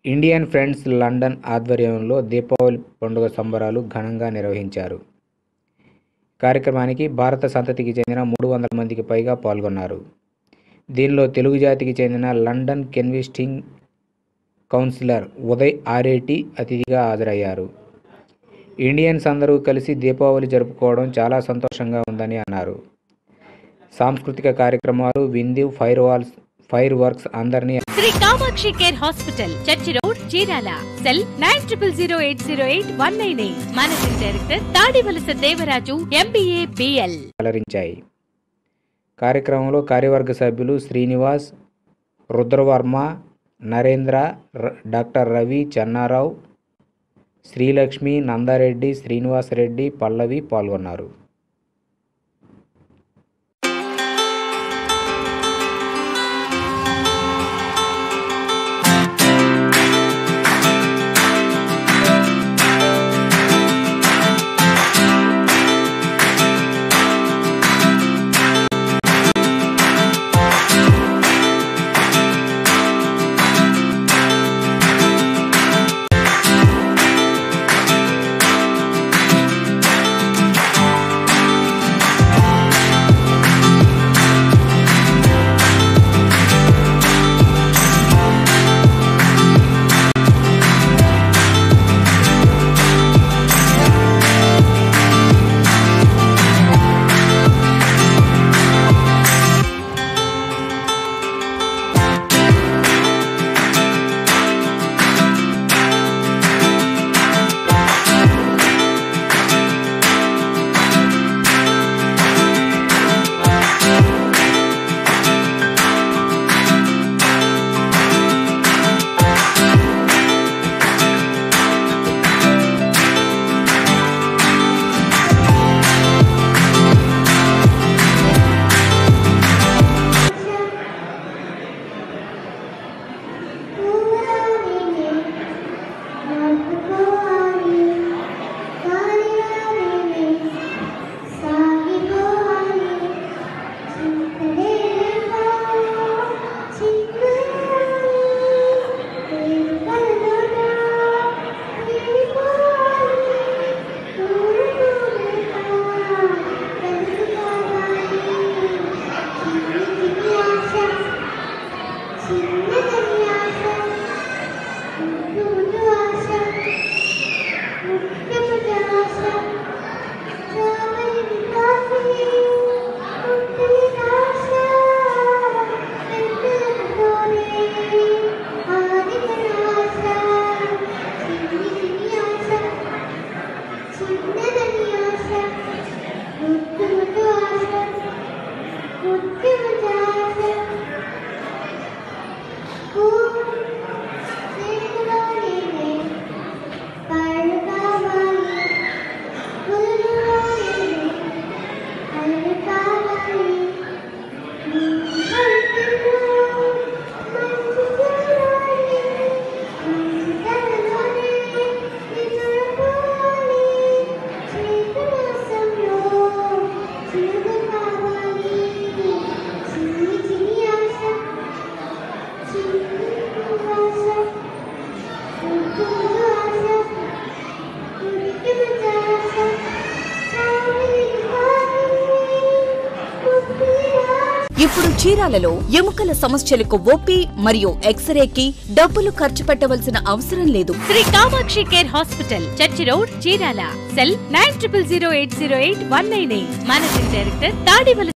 Indian friends London ఆధ్వర్యంలో దీపావళి పండుగ సంబరాలు ఘనంగా నిర్వహించారు. కార్యక్రమానికి భారత సంతతికి చెందిన 300 మందికి పైగా పాల్గొన్నారు. దీనిలో తెలుగు జాతికి చెందిన లండన్ కెన్విస్టింగ్ కౌన్సిలర్ ఉదయ్ ఆరేటి అతిథిగా హాజరయ్యారు. ఇండియన్స్ అందరూ కలిసి దీపావళి జరుపుకోవడం చాలా సంతోషంగా ఉందని అన్నారు. సాంస్కృతిక కార్యక్రమాలు, విందు, ఫైర్ వర్క్స్ అందరినీ Sri Kamakshi care hospital, church road, Chirala. Cell 9000080819. Managing director Tadivalasa Devaraju, MBA, BL. అలరించాయి. కార్యక్రమంలో కార్యవర్గ సభ్యులు శ్రీనివాస్, రుద్రవర్మ, నరేంద్ర, డాక్టర్ రవి, చెన్నారావు, శ్రీలక్ష్మి, నందారెడ్డి, శ్రీనివాసరెడ్డి, పల్లవి పాల్గొన్నారు. ఇప్పుడు చీరాలలో ఎముకల సమస్యలకు ఓపీ మరియు ఎక్స్రేకి డబ్బులు ఖర్చు పెట్టవలసిన అవసరం లేదు. Sri Kamakshi care hospital, church road, Chirala. Cell 9000080819. Managing director Tadivalasa